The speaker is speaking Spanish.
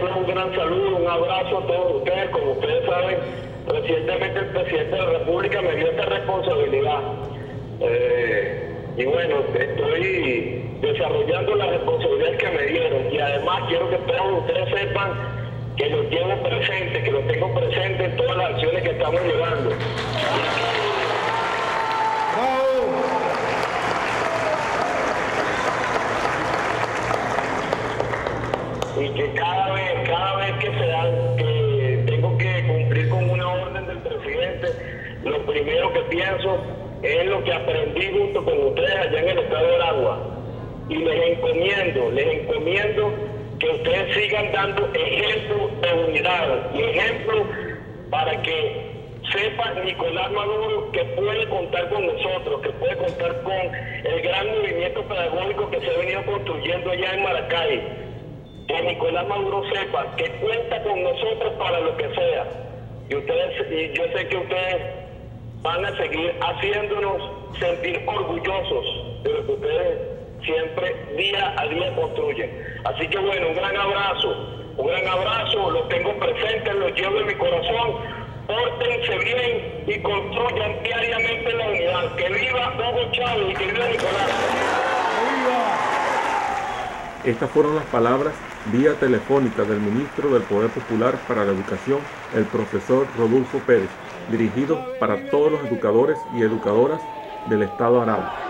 enviarles un gran saludo, un abrazo a todos ustedes. Como ustedes saben, recientemente el presidente de la República me dio esta responsabilidad. Y bueno, estoy desarrollando las responsabilidades que me dieron. Y además quiero que todos ustedes sepan que los llevo presente, que los tengo presente en todas las acciones que estamos llevando. Y que cada vez que que tengo que cumplir con una orden del presidente, lo primero que pienso es lo que aprendí junto con ustedes allá en el estado de Aragua. Y les encomiendo que ustedes sigan dando ejemplo de unidad y ejemplo para que sepa Nicolás Maduro que puede contar con nosotros, que puede contar con el gran movimiento pedagógico que se ha venido construyendo allá en Maracay. Que Nicolás Maduro sepa que cuenta con nosotros para lo que sea. Y yo sé que ustedes van a seguir haciéndonos sentir orgullosos de lo que ustedes siempre día a día construyen. Así que bueno, un gran abrazo, los tengo presentes, los llevo en mi corazón. Pórtense bien y construyan diariamente la unidad. Que viva Hugo Chávez y que viva Nicolás. Estas fueron las palabras vía telefónica del ministro del Poder Popular para la Educación, el profesor Rodolfo Pérez, dirigido para todos los educadores y educadoras del Estado Aragua.